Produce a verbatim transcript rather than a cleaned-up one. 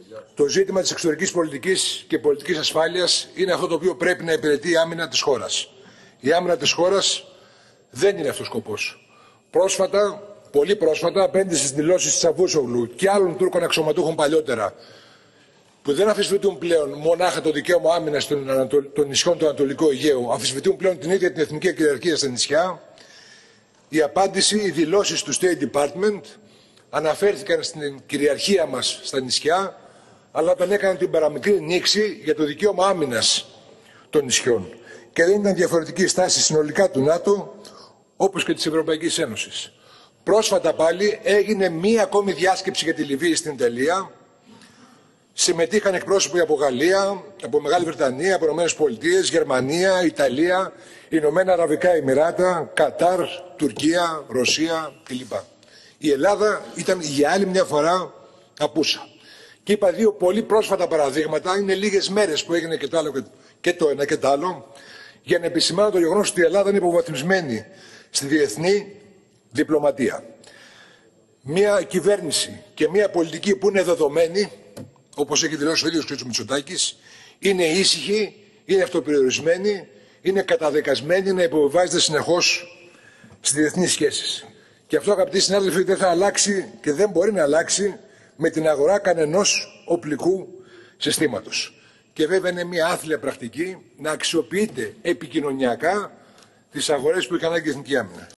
Το ζήτημα της εξωτερικής πολιτικής και πολιτικής ασφάλειας είναι αυτό το οποίο πρέπει να υπηρετεί η άμυνα της χώρας. Η άμυνα της χώρας δεν είναι αυτός ο σκοπός. Πρόσφατα, πολύ πρόσφατα, απέναντι στις δηλώσεις της Τσαβούσογλου και άλλων Τούρκων αξιωματούχων παλιότερα, που δεν αμφισβητούν πλέον μονάχα το δικαίωμα άμυνας των, Ανατολ... των νησιών του Ανατολικού Αιγαίου, αμφισβητούν πλέον την ίδια την εθνική κυριαρχία στα νησιά. Η απάντηση, οι δηλώσεις του State Department αναφέρθηκαν στην κυριαρχία μας στα νησιά, αλλά όταν έκαναν την παραμικρή νήξη για το δικαίωμα άμυνας των νησιών. Και δεν ήταν διαφορετική στάση συνολικά του ΝΑΤΟ, όπως και της Ευρωπαϊκής Ένωσης. Πρόσφατα πάλι έγινε μία ακόμη διάσκεψη για τη Λιβύη στην Ιταλία. Συμμετείχαν εκπρόσωποι από Γαλλία, από Μεγάλη Βρετανία, από Ηνωμένες Πολιτείες, Γερμανία, Ιταλία, Ηνωμένα Αραβικά Εμιράτα, Κατάρ, Τουρκία, Ρωσία κλπ. Η Ελλάδα ήταν για άλλη μια φορά απούσα. Και είπα δύο πολύ πρόσφατα παραδείγματα, είναι λίγες μέρες που έγινε και το, άλλο, και το ένα και το άλλο, για να επισημάνω το γεγονός ότι η Ελλάδα είναι υποβαθμισμένη στη διεθνή διπλωματία. Μια κυβέρνηση και μια πολιτική που είναι δεδομένη, όπως έχει δηλώσει ο ίδιος κ. Μητσοτάκης, είναι ήσυχη, είναι αυτοπεριορισμένη, είναι καταδεκασμένη να υποβιβάζεται συνεχώς στις διεθνείς σχέσεις. Και αυτό, αγαπητοί συνάδελφοι, δεν θα αλλάξει και δεν μπορεί να αλλάξει με την αγορά κανενός οπλικού συστήματος. Και βέβαια είναι μια άθλια πρακτική να αξιοποιείται επικοινωνιακά τις αγορές που έχει ανάγκη η εθνική άμυνα.